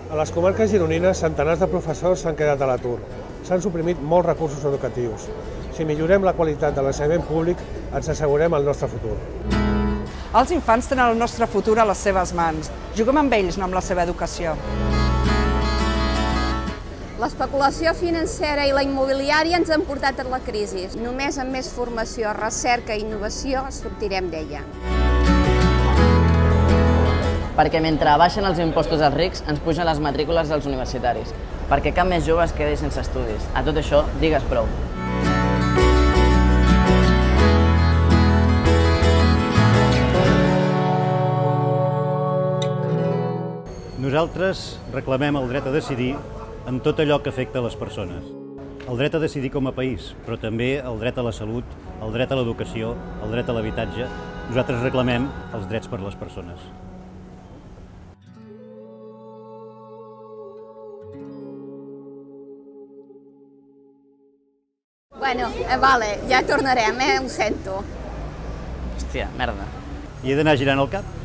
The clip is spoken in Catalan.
A les comarques gironines, centenars de professors s'han quedat a l'atur. S'han suprimit molts recursos educatius. Si millorem la qualitat de l'ensenyament públic, ens assegurem el nostre futur. Els infants tenen el nostre futur a les seves mans. Juguem amb ells, no amb la seva educació. L'especulació financera i la immobiliària ens han portat a la crisi. Només amb més formació, recerca i innovació sortirem d'ella. Perquè mentre baixen els impostos als rics, ens pugen les matrícules dels universitaris. Perquè cap més jove es quedi sense estudis. A tot això, digues prou. Nosaltres reclamem el dret a decidir en tot allò que afecta les persones. El dret a decidir com a país, però també el dret a la salut, el dret a l'educació, el dret a l'habitatge. Nosaltres reclamem els drets per a les persones. Bueno, vale, ja tornarem, ho sento. Hòstia, merda. I he d'anar girant el cap?